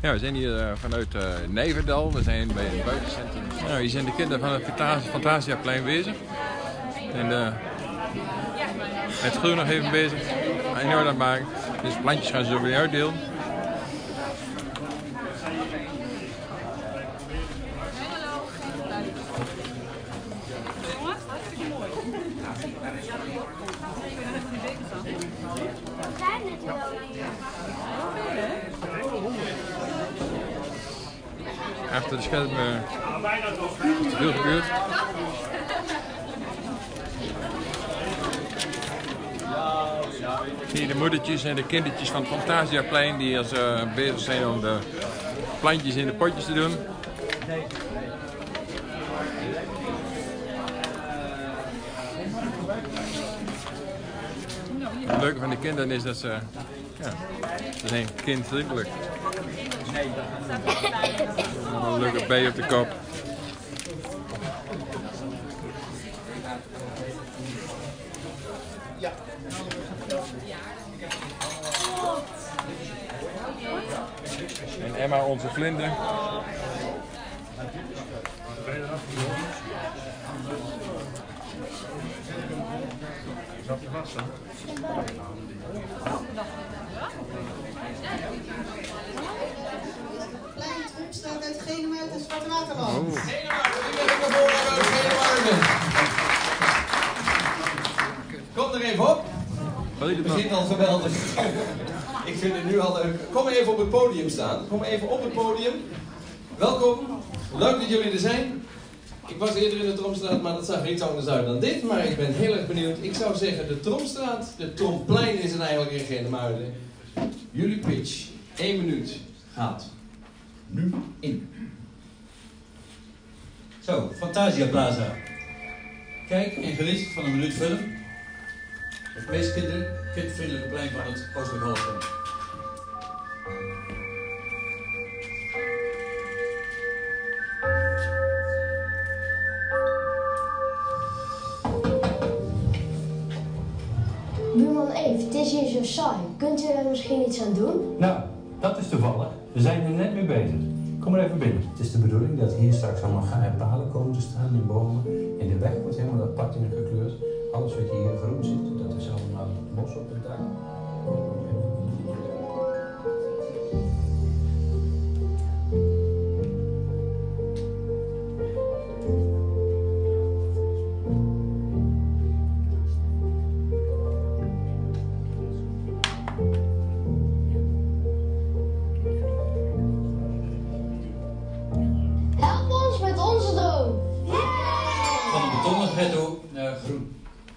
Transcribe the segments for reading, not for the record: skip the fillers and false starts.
Ja, we zijn hier vanuit Nijverdal. We zijn bij het buitencentrum. Nou, hier zijn de kinderen van het Fantasiaplein bezig. En met groen nog even bezig. In orde aan het maken. Dus plantjes gaan ze zo weer uitdelen. Achter de schermen is er veel gebeurd. Hier de moedertjes en de kindertjes van het Fantasiaplein die als bezig zijn om de plantjes in de potjes te doen. Het leuke van de kinderen is dat ze zijn kindvriendelijk. Een leuke bij op de kop. En Emma, onze vlinder. Zat je vast dan? Kleine truc staat uit Genemuiden en Zwarte Waterland. Genemuiden, ik ben er geboren uit Genemuiden. Kom er even op. Het begint al geweldig. Ik vind het nu al leuk. Kom even op het podium staan. Kom even op het podium. Welkom. Leuk dat jullie er zijn. Ik was eerder in de Tromstraat, maar dat zag er iets anders uit dan dit. Maar ik ben heel erg benieuwd. Ik zou zeggen, de Tromstraat, de Tromplein is het eigenlijk in Genemuiden. Jullie pitch, 1 minuut, gaat nu in. Zo, Fantasiaplaza. Kijk en geniet van een minuut film. Het meest kindvriendelijke plein van het Oostelijk Halfrond. Buurman Eve, het is hier zo saai. Kunt u er misschien iets aan doen? Nou, dat is toevallig. We zijn er net mee bezig. Kom maar even binnen. Het is de bedoeling dat hier straks allemaal palen komen te staan en bomen. En de weg wordt helemaal apart in gekleurd. Alles wat hier groen zit, dat is allemaal bos op het dak. Help ons met onze droom! Van een betonnen ghetto naar groen.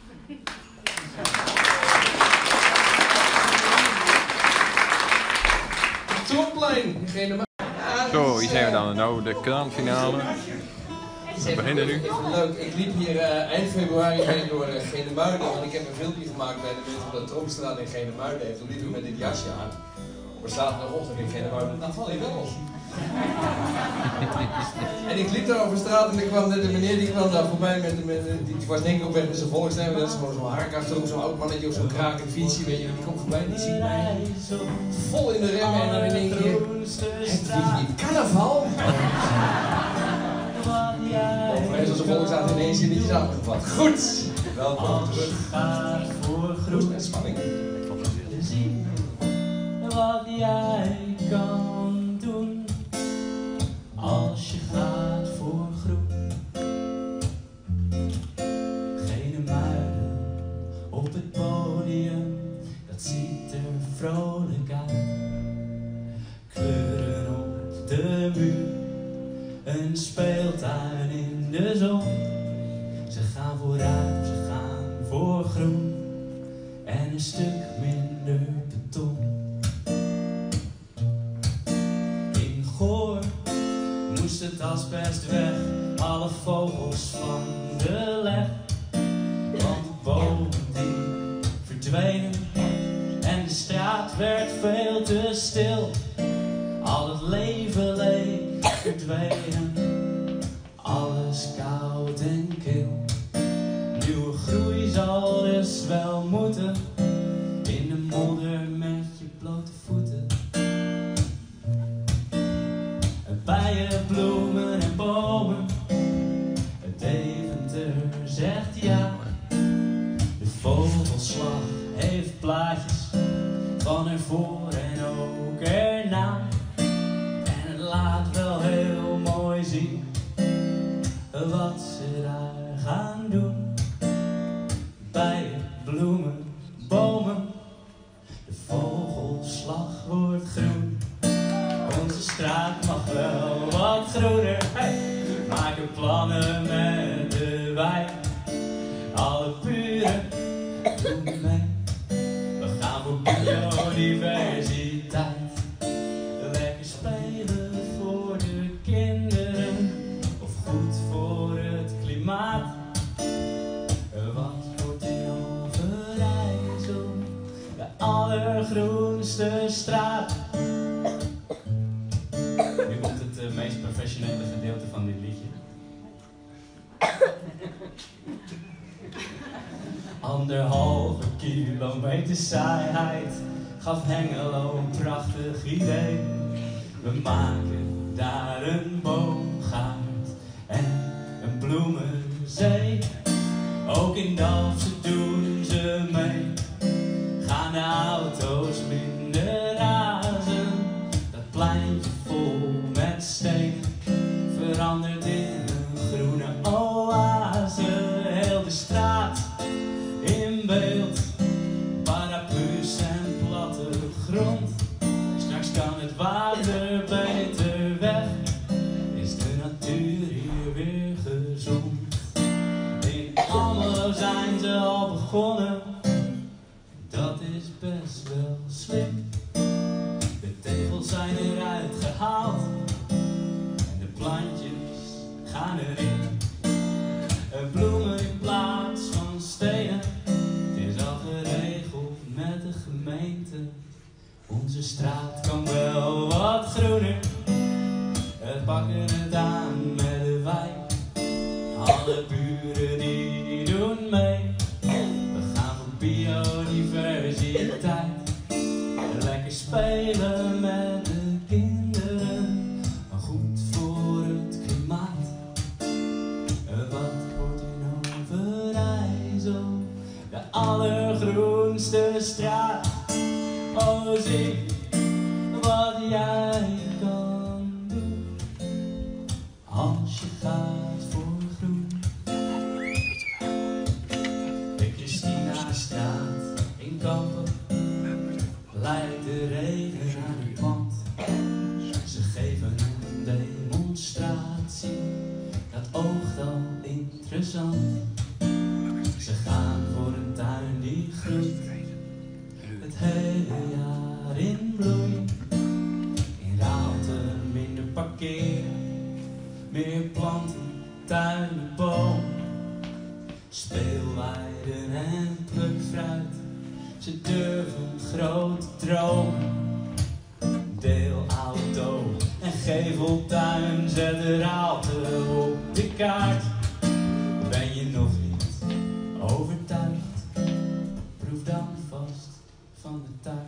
Tromplein, Zo, hier zijn we dan. Nou, de kraanfinale. We beginnen nu. Leuk, ik liep hier eind februari heen door Genemuiden, want ik heb een filmpje gemaakt bij de mensen van de Tromstraat in Genemuiden. En toen liep ik met dit jasje aan. Op zaterdagochtend in Genemuiden, dan val je wel los. En ik liep daar over straat en er kwam net een meneer die kwam daar voorbij die was denk ik op weg met zijn volksnemen. Dat is gewoon zo'n haak achterop, zo'n oud mannetje op zo'n krakend fietsje, weet je. Die komt voorbij en die ziet mij vol in de remmen en dan in één keer het carnaval. Overigens als een volksraad ineens zinnetjes aangevat. Goed! Welkom terug. Rust en spanning. Zien wat jij kan doen als je gaat voor groen. Genemuiden op het podium, dat ziet er vrolijk uit. Kleuren op de muur, een speeltuin in de zon. Ze gaan vooruit, ze gaan voor groen en een stuk minder beton. In Goor moest het asbest weg, alle vogels van de leg. Want de bomen die verdwenen en de straat werd veel te stil. Al het leven leek verdwenen, alles koud en kil. Nieuwe groei zal dus wel moeten, in de modder met je blote voeten. voor en ook erna. En het laat wel heel mooi zien wat ze daar gaan doen. Bij de bloemen, bomen, de vogelslag wordt groen. Onze straat mag wel wat groener, hey. Maken plannen met de wijk. Alle buren doen mee. We gaan voor biodiversiteit. Lekker spelen voor de kinderen. Of goed voor het klimaat. Wat wordt in Overijssel de allergroenste straat? Nu komt het meest professionele gedeelte van dit liedje. 1,5 kilometer saaiheid gaf Hengelo een prachtig idee. We maken daar een boomgaard en een bloemenzee. Ook in Dalfsen doen ze mee. Gaan de auto's minder razen. Dat pleintje vol met steen verandert in een groene oase. Heel de straat in beeld, paraplu's en platte grond. Straks kan het water beter weg, is de natuur hier weer gezond. In Almelo zijn ze al begonnen, dat is best wel slim. De tegels zijn eruit gehaald en de plantjes gaan erin. Bloemen in plaats van stenen, het is al geregeld met de gemeente. Onze straat kan wel wat groener, we pakken het aan met de wijk. Alle buren die doen mee, we gaan voor biodiversiteit. Lekker spelen met de kinderen, maar goed voor het klimaat. Wat wordt in Overijssel de allergroenste straat? Oh, zie wat jij kan doen als je gaat voor groen. De Christina-straat in Kampen leidt de regen aan het pand. Ze geven een demonstratie, dat oogt al interessant. Ze gaan voor een tuin die groeit het hele jaar in bloei. In Raalte minder parkeren, meer planten, tuinen, boom. Speelweiden en plukfruit, ze durven grote dromen. Deelauto en geveltuin, zet de Raalte op de kaart. Ben je nog niet overtuigd? Proef dan vast van de taart.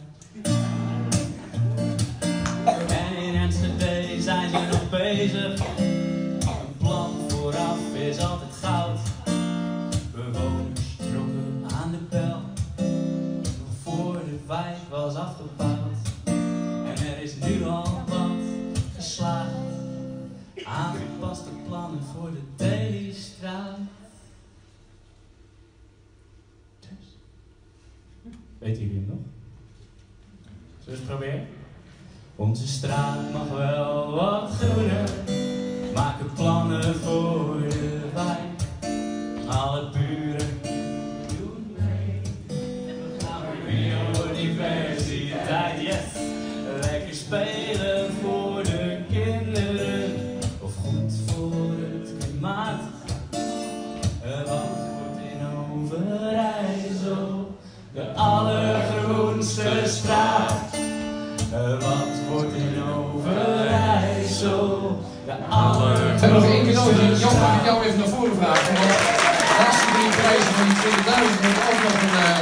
En in Enschede zijn ze nog bezig. Een plan vooraf is altijd goud. Bewoners trokken aan de bel, nog voor de wijk was afgebouwd. En er is nu al wat geslaagd. Aangepaste plannen voor de Dailystraat. Weet jullie hem nog? Zullen we eens proberen? Onze straat mag wel wat groener, maken plannen voor de wijk. Alle buren doen mee. We gaan voor biodiversiteit, yes. Lekker spelen voor de kinderen, of goed voor het klimaat. Wat wordt in Overijssel de allergroenste straat? Wat wordt in Overijssel de allergroenste straat? Nog één keer nodig. Jan, mag ik jou even naar voren vragen? Want de laatste 3 prijzen van die 20.000 hebben ook nog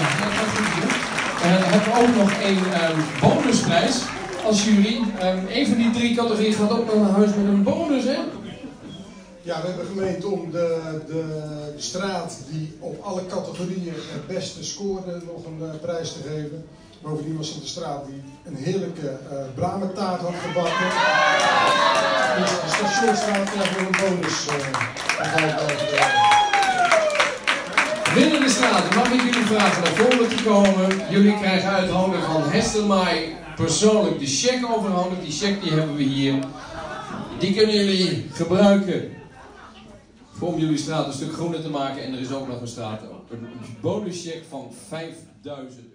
een bonusprijs als jury. Een van die 3 categorieën gaat ook nog naar huis met een bonus, hè? Ja, we hebben gemeend om de straat die op alle categorieën het beste scoorde nog een prijs te geven. Bovendien was het de straat die een heerlijke bramentaart had gebakken. Dus de Stationsstraat krijgt nog een bonus. Binnen de straat mag ik jullie vragen naar voren te komen. Jullie krijgen uit handen van Hestelmaai persoonlijk de cheque overhandigd. Die cheque die hebben we hier. Die kunnen jullie gebruiken om jullie straat een stuk groener te maken. En er is ook nog een bonuscheck van €5.000.